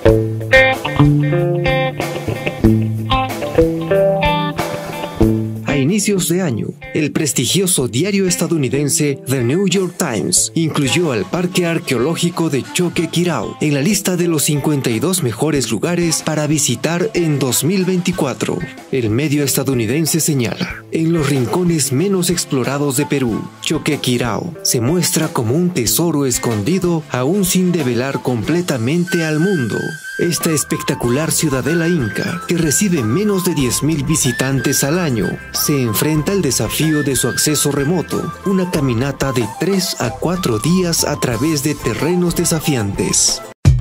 A inicios de año, el prestigioso diario estadounidense The New York Times incluyó al Parque Arqueológico de Choquequirao en la lista de los 52 mejores lugares para visitar en 2024. El medio estadounidense señala: en los rincones menos explorados de Perú, Choquequirao se muestra como un tesoro escondido aún sin develar completamente al mundo. Esta espectacular ciudadela inca, que recibe menos de 10.000 visitantes al año, se enfrenta al desafío de su acceso remoto, una caminata de 3 a 4 días a través de terrenos desafiantes.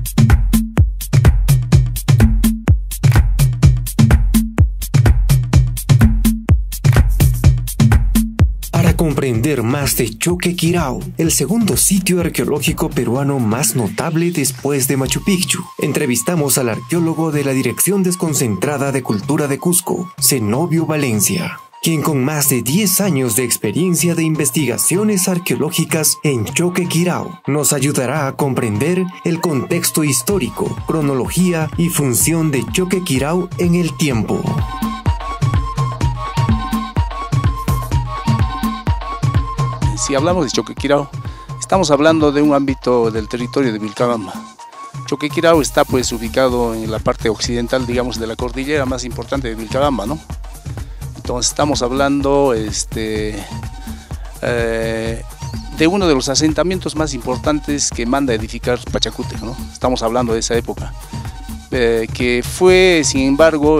Comprender más de Choquequirao, el segundo sitio arqueológico peruano más notable después de Machu Picchu. Entrevistamos al arqueólogo de la Dirección Desconcentrada de Cultura de Cusco, Zenobio Valencia, quien con más de 10 años de experiencia de investigaciones arqueológicas en Choquequirao nos ayudará a comprender el contexto histórico, cronología y función de Choquequirao en el tiempo. Si hablamos de Choquequirao, estamos hablando de un ámbito del territorio de Vilcabamba. Choquequirao está pues ubicado en la parte occidental, digamos, de la cordillera más importante de Vilcabamba, ¿no? Entonces estamos hablando de uno de los asentamientos más importantes que manda a edificar Pachacútec, ¿no? Estamos hablando de esa época, que fue, sin embargo,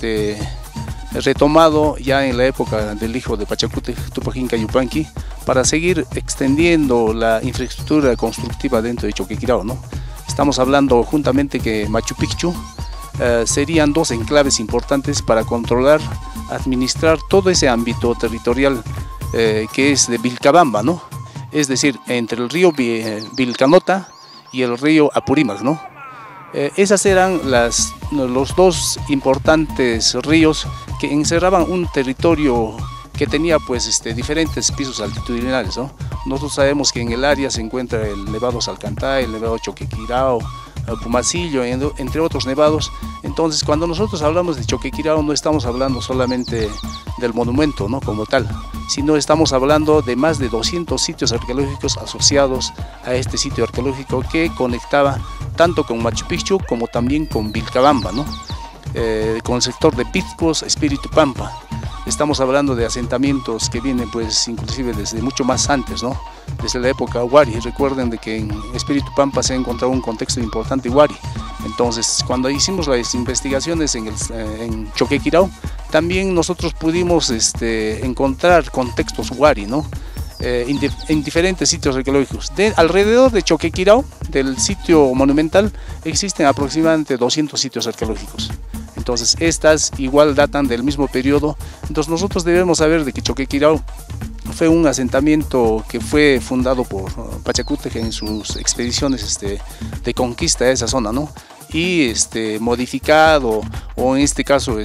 retomado ya en la época del hijo de Pachacútec, Tupac Inca Yupanqui, para seguir extendiendo la infraestructura constructiva dentro de Choquequirao, ¿no? Estamos hablando juntamente que Machu Picchu serían dos enclaves importantes para controlar, administrar todo ese ámbito territorial que es de Vilcabamba, ¿no? Es decir, entre el río Vilcanota y el río Apurímac, ¿no? Esas eran los dos importantes ríos que encerraban un territorio que tenía pues diferentes pisos altitudinales, ¿no? Nosotros sabemos que en el área se encuentra el Nevado Salcantay, el Nevado Choquequirao, el Pumacillo, entre otros nevados. Entonces, cuando nosotros hablamos de Choquequirao, no estamos hablando solamente del monumento, ¿no?, como tal, sino estamos hablando de más de 200 sitios arqueológicos asociados a este sitio arqueológico que conectaba tanto con Machu Picchu como también con Vilcabamba, ¿no? Con el sector de Pitcos, Espíritu Pampa. Estamos hablando de asentamientos que vienen pues inclusive desde mucho más antes, ¿no? Desde la época Huari. Recuerden de que en Espíritu Pampa se ha encontrado un contexto importante Huari. Entonces, cuando hicimos las investigaciones en Choquequirao, también nosotros pudimos encontrar contextos Huari, ¿no? En diferentes sitios arqueológicos. Alrededor de Choquequirao, del sitio monumental, existen aproximadamente 200 sitios arqueológicos. Entonces, estas igual datan del mismo periodo. Entonces, nosotros debemos saber de que Choquequirao fue un asentamiento que fue fundado por Pachacútec en sus expediciones de conquista de esa zona, ¿no? Y modificado, o en este caso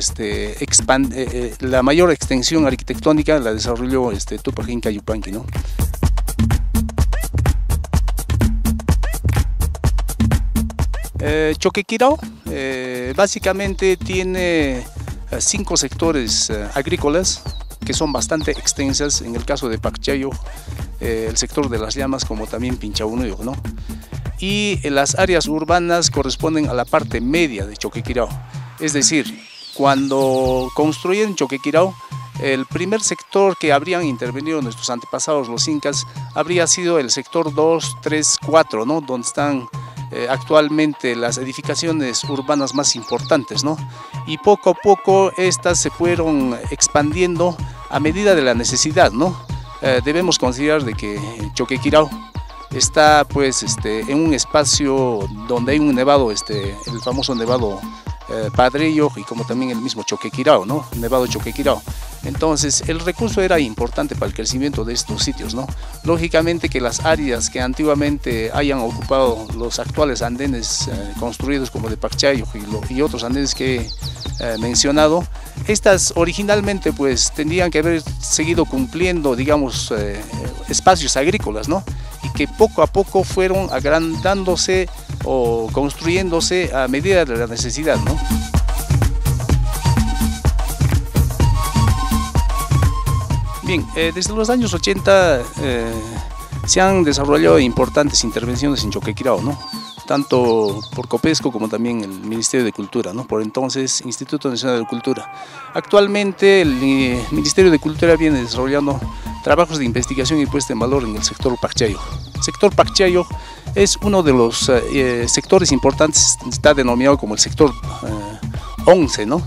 la mayor extensión arquitectónica la desarrolló Tupac Inca Yupanqui, ¿no? Choquequirao básicamente tiene 5 sectores agrícolas que son bastante extensas, en el caso de Pacchayo, el sector de las llamas, como también Pinchahunuyo, ¿no? Y las áreas urbanas corresponden a la parte media de Choquequirao. Es decir, cuando construyeron Choquequirao, el primer sector que habrían intervenido nuestros antepasados, los incas, habría sido el sector 2, 3, 4, ¿no?, donde están actualmente las edificaciones urbanas más importantes, ¿no? Y poco a poco estas se fueron expandiendo a medida de la necesidad, ¿no? Debemos considerar de que Choquequirao está pues en un espacio donde hay un nevado, el famoso nevado Padrillo, y como también el mismo Choquequirao, ¿no?, Nevado Choquequirao. Entonces el recurso era importante para el crecimiento de estos sitios, ¿no? Lógicamente que las áreas que antiguamente hayan ocupado los actuales andenes construidos como de Pacchayo y otros andenes que he mencionado, estas originalmente pues tendrían que haber seguido cumpliendo, digamos, espacios agrícolas, ¿no?, y que poco a poco fueron agrandándose o construyéndose a medida de la necesidad, ¿no? Bien, desde los años 80 se han desarrollado importantes intervenciones en Choquequirao, ¿no? Tanto por Copesco como también el Ministerio de Cultura, ¿no? Por entonces Instituto Nacional de Cultura. Actualmente el Ministerio de Cultura viene desarrollando trabajos de investigación y puesta en valor en el sector Pacchayo. El sector Pacchayo es uno de los sectores importantes, está denominado como el sector 11, ¿no?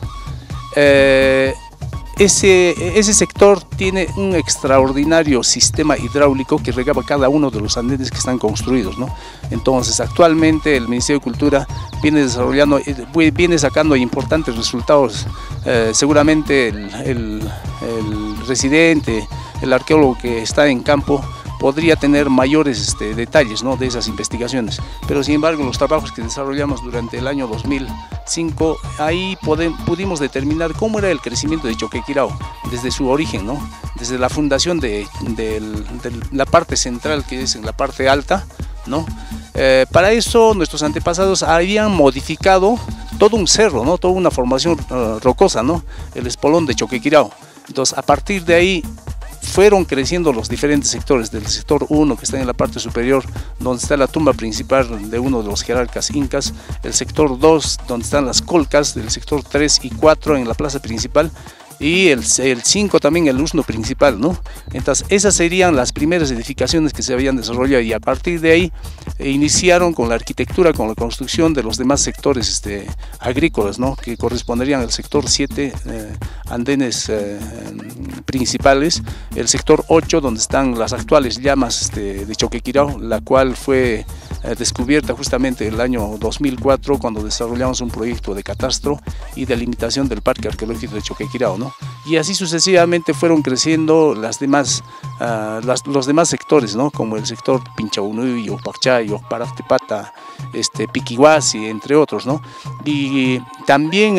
Ese sector tiene un extraordinario sistema hidráulico que regaba cada uno de los andenes que están construidos, ¿no? Entonces, actualmente el Ministerio de Cultura viene desarrollando, viene sacando importantes resultados. Seguramente el residente, el arqueólogo que está en campo, podría tener mayores detalles, ¿no?, de esas investigaciones, pero sin embargo los trabajos que desarrollamos durante el año 2005, ahí pudimos determinar cómo era el crecimiento de Choquequirao desde su origen, ¿no?, desde la fundación de la parte central, que es en la parte alta, ¿no? Para eso nuestros antepasados habían modificado todo un cerro, ¿no?, toda una formación rocosa, ¿no?, el espolón de Choquequirao. Entonces, a partir de ahí fueron creciendo los diferentes sectores, del sector 1, que está en la parte superior, donde está la tumba principal de uno de los jerarcas incas, el sector 2, donde están las colcas, del sector 3 y 4 en la plaza principal, y el 5 también el usno principal, ¿no? Entonces esas serían las primeras edificaciones que se habían desarrollado, y a partir de ahí iniciaron con la arquitectura, con la construcción de los demás sectores agrícolas, ¿no?, que corresponderían al sector 7, andenes principales, el sector 8, donde están las actuales llamas de Choquequirao, la cual fue descubierta justamente el año 2004, cuando desarrollamos un proyecto de catastro y delimitación del Parque Arqueológico de Choquequirao, ¿no? Y así sucesivamente fueron creciendo los demás sectores, ¿no?, como el sector Pinchaunuyo, Pacchayo, Paractepata, Piquihuasi, entre otros, ¿no? Y también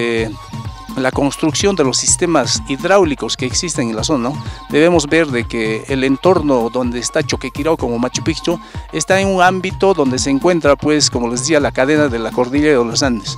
la construcción de los sistemas hidráulicos que existen en la zona, ¿no? Debemos ver de que el entorno donde está Choquequirao como Machu Picchu está en un ámbito donde se encuentra, pues, como les decía, la cadena de la cordillera de los Andes,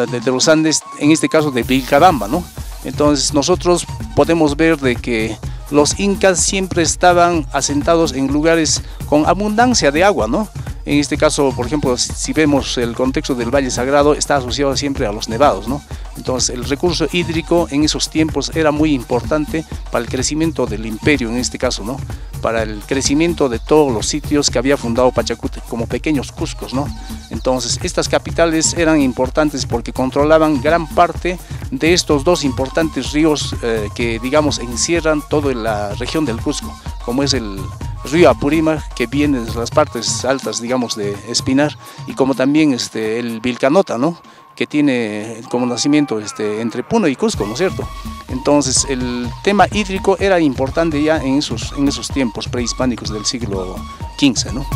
en este caso de Vilcabamba, ¿no? Entonces nosotros podemos ver de que los incas siempre estaban asentados en lugares con abundancia de agua, ¿no? En este caso, por ejemplo, si vemos el contexto del Valle Sagrado, está asociado siempre a los nevados, ¿no? Entonces el recurso hídrico en esos tiempos era muy importante para el crecimiento del imperio, en este caso, ¿no?, para el crecimiento de todos los sitios que había fundado Pachacute, como pequeños Cuscos, ¿no? Entonces estas capitales eran importantes porque controlaban gran parte de estos dos importantes ríos que, digamos, encierran toda la región del Cusco, como es el río Apurímac, que viene de las partes altas, digamos, de Espinar, y como también el Vilcanota, ¿no?, que tiene como nacimiento entre Puno y Cusco, ¿no es cierto? Entonces el tema hídrico era importante ya en esos tiempos prehispánicos del siglo XV, ¿no?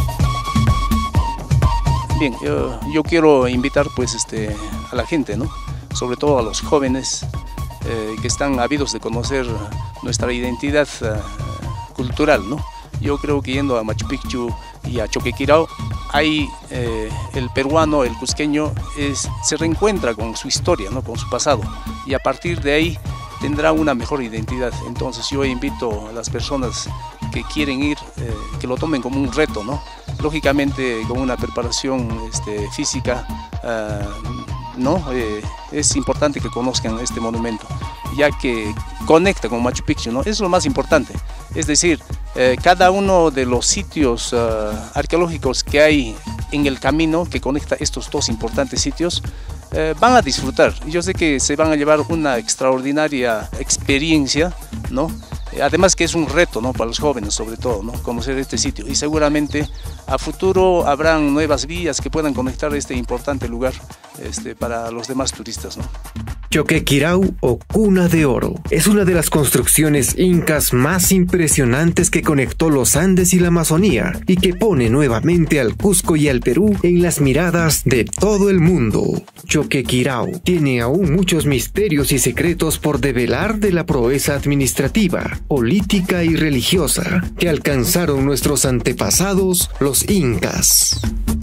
Bien, yo quiero invitar, pues, a la gente, ¿no?, sobre todo a los jóvenes que están ávidos de conocer nuestra identidad cultural, ¿no? Yo creo que yendo a Machu Picchu y a Choquequirao, ahí el peruano, el cusqueño, se reencuentra con su historia, ¿no?, con su pasado, y a partir de ahí tendrá una mejor identidad. Entonces yo invito a las personas que quieren ir, que lo tomen como un reto, ¿no? Lógicamente con una preparación física, ¿no? Es importante que conozcan este monumento, ya que conecta con Machu Picchu, ¿no? Es lo más importante. Es decir, cada uno de los sitios arqueológicos que hay en el camino que conecta estos dos importantes sitios, van a disfrutar. Yo sé que se van a llevar una extraordinaria experiencia, ¿no? Además que es un reto, ¿no?, para los jóvenes, sobre todo, ¿no?, conocer este sitio, y seguramente a futuro habrán nuevas vías que puedan conectar este importante lugar para los demás turistas, ¿no? Choquequirao, o Cuna de Oro, es una de las construcciones incas más impresionantes que conectó los Andes y la Amazonía, y que pone nuevamente al Cusco y al Perú en las miradas de todo el mundo. Choquequirao tiene aún muchos misterios y secretos por develar de la proeza administrativa, política y religiosa que alcanzaron nuestros antepasados, los incas.